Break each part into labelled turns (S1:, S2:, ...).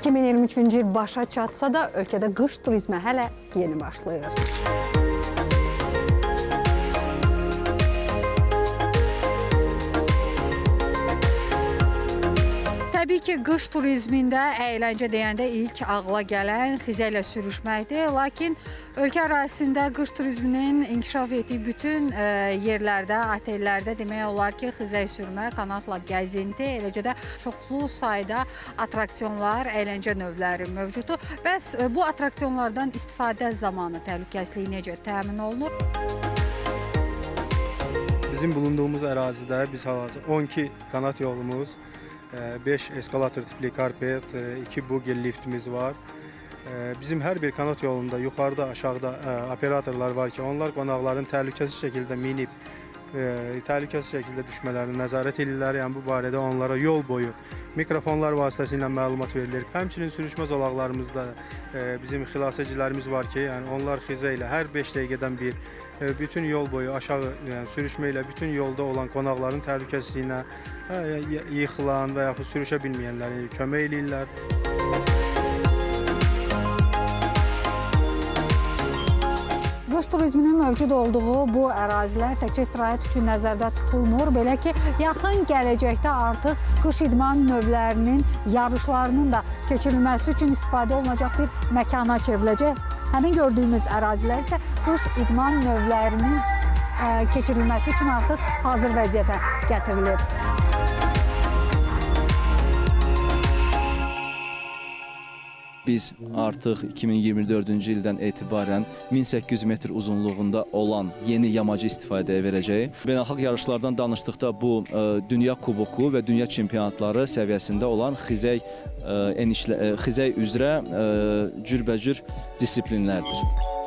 S1: 2023-cü il başa çatsa da ölkədə qış turizmi hələ yeni başlayır. Təbii ki, qış turizmində əyləncə deyəndə ilk ağla gələn xizəklə sürüşməkdir. Lakin ölkə ərazisində qış turizminin inkişaf etdiyi bütün yerlərdə, otellərdə demək olar ki, xizək sürmə, qanatla gəzinti, eləcə də çoxlu sayda atraksiyonlar, əyləncə növləri mövcuddur. Bəs bu atraksiyonlardan istifadə zamanı təhlükəsizlik necə təmin olunur?
S2: Bizim bulunduğumuz ərazidə biz hal-hazırda 12 kanat yolumuz, 5 eskalator tipli karpet, 2 buggy liftimiz var. Bizim hər bir kanat yolunda yuxarıda, aşağıda operatorlar var ki, onlar qonaqların təhlükəsiz şəkildə minib, təhlükəsiz şəkildə düşmələrini nəzarət edirlər. Yəni bu barədə onlara yol boyu mikrofonlar vasitəsilə məlumat verilir. Həmçinin sürüşmə zolaqlarımızda bizim xilasedicilərimiz var ki, yəni onlar xizə ilə hər 5 dəqiqədən bir bütün yol boyu aşağı sürüşmə ilə bütün yolda olan qonaqların təhlükəsizliyinə yıxılan və yaxud sürüşə bilməyənləri kömək edirlər.
S1: Qış turizminin mövcud olduğu bu ərazilər təkcə istirahət üçün nəzərdə tutulmur. Belə ki, yaxın gələcəkdə artıq qış idman növlərinin yarışlarının da keçirilməsi üçün istifadə olunacaq bir məkana çevriləcək. Həmin gördüyümüz ərazilər isə qış idman növlərinin keçirilməsi üçün artıq hazır vəziyyətə gətirilib.
S3: Biz artıq 2024-cü ildən etibarən 1800 metr uzunluğunda olan yeni yamacı istifadəyə verəcəyik. Beynəlxalq yarışlardan danışdıqda bu dünya kuboku və dünya çempionatları səviyyəsində olan xizək üzrə cürbəcür disiplinlərdir.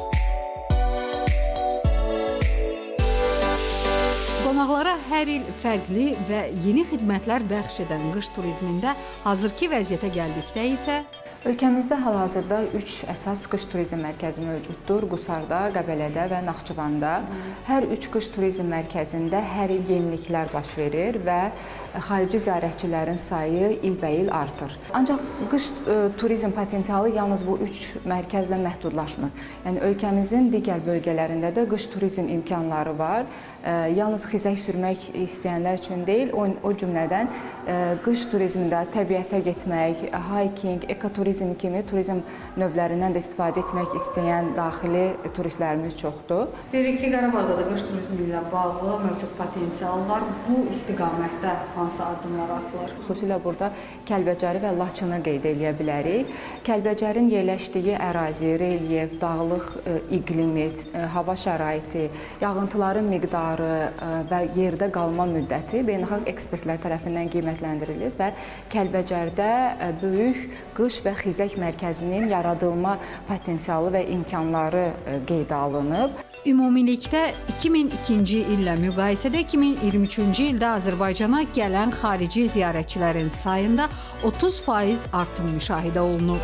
S1: Qonaqlara hər il fərqli və yeni xidmətlər bəxş edən qış turizmində hazırki vəziyyətə gəldikdə isə
S4: ölkəmizdə hal-hazırda 3 əsas qış turizm mərkəzi mövcuddur. Qusarda, Qəbələdə və Naxçıvanda. Hər 3 qış turizm mərkəzində hər il yeniliklər baş verir və xarici ziyarətçilərin sayı ilbəil artır. Ancaq qış turizm potensialı yalnız bu 3 mərkəzlə məhdudlaşmır. Yəni ölkəmizin digər bölgələrində də qış turizm imkanları var. Yalnız xizək sürmək istəyənlər üçün deyil, o cümlədən qış turizmində təbiətə getmək, hiking, ekoturizm kimi turizm növlərindən də istifadə etmək istəyən daxili turistlərimiz çoxdur.
S1: Bilirik ki, Qarabağda da qış turizmi ilə bağlı mövcud potensial var. Bu istiqamətdə hansı addımlar atılır?
S4: Xüsusilə burada Kəlbəcəri və Laçını qeyd edə bilərik. Kəlbəcərin yerləşdiyi ərazi, relyef, dağlıq iqlimi, hava şəraiti, yağıntıların miqdarı və yerdə qalma müddəti beynəlxalq ekspertlər tərəfindən qiymətləndirilir və Kəlbəcərdə böyük qış və xizək mərkəzinin yaradılma potensialı və imkanları qeydə alınıb.
S1: Ümumilikdə 2002-ci illə müqayisədə 2023-cü ildə Azərbaycana gələn xarici ziyarətçilərin sayında 30% artım müşahidə olunub.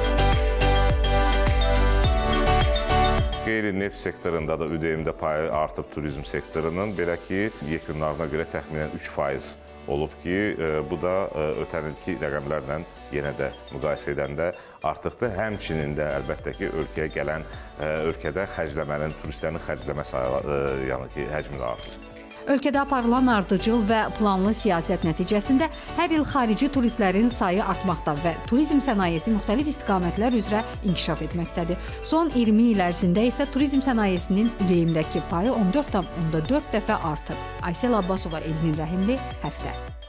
S5: Qeyri-neft sektorunda da ÜDM-də payı artıb turizm sektorunun. Belə ki, yekunlarına görə təxminən 3% olub ki, bu da ötən ilki rəqəmlərlə yenə də müqayisə edəndə artıqdır. Həmçinin də əlbəttə ki, ölkəyə gələn, ölkədə xərcləmənin, turistlərin xərcləmə həcmi də artır.
S1: Ölkədə aparılan ardıcıl və planlı siyasət nəticəsində hər il xarici turistlərin sayı artmaqda və turizm sənayesi müxtəlif istiqamətlər üzrə inkişaf etməkdədir. Son 20 il ərzində isə turizm sənayesinin ÜDM-dəki payı 14,4 dəfə artıb. Aysel Abbasova, Elvin Rəhimli, Həftə.